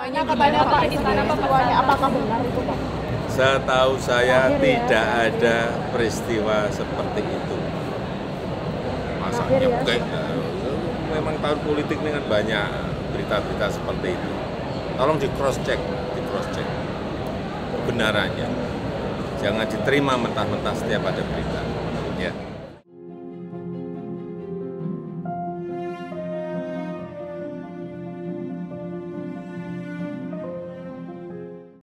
tanya kepada Pak Istana peristiwanya, apakah benar itu Pak? Setahu saya tidak ada peristiwa seperti itu. Masa nyepek, memang tahun politik ini kan banyak berita-berita seperti itu. Tolong di cross check kebenarannya. Jangan diterima mentah-mentah setiap ada berita. Ya.